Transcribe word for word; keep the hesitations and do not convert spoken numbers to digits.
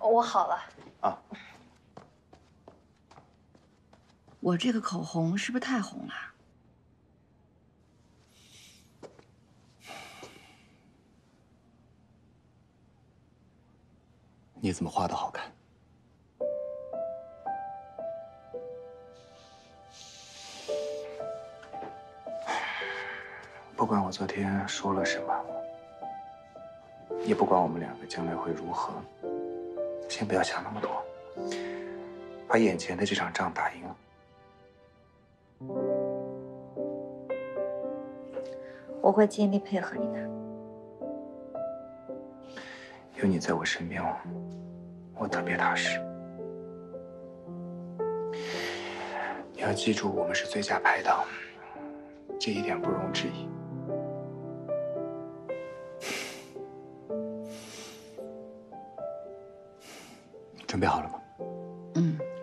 我好了。 啊。 我这个口红是不是太红了？ 你怎么画的好看？不管我昨天说了什么，也不管我们两个将来会如何，先不要想那么多，把眼前的这场仗打赢了。 我会尽力配合你的。 有你在我身边，我特别踏实。你要记住，我们是最佳拍档，这一点不容置疑。准备好了吗？ 嗯。